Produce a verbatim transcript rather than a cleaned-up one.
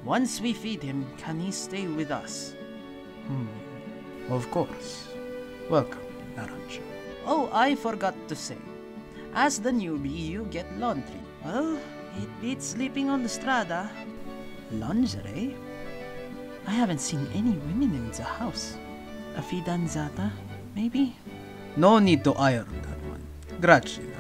Once we feed him, can he stay with us? Hmm. Of course. Welcome, Naranja. Oh, I forgot to say. As the newbie, you get laundry. Well, it beats sleeping on the strada. Lingerie? I haven't seen any women in the house. A fidanzata, maybe? No need to iron that one. Grazie.